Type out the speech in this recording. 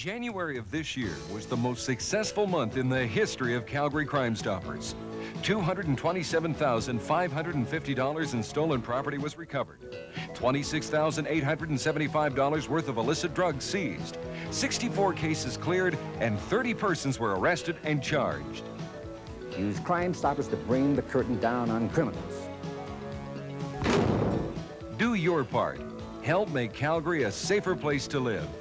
January of this year was the most successful month in the history of Calgary Crime Stoppers. $227,550 in stolen property was recovered. $26,875 worth of illicit drugs seized. 64 cases cleared, and 30 persons were arrested and charged. Use Crime Stoppers to bring the curtain down on criminals. Do your part. Help make Calgary a safer place to live.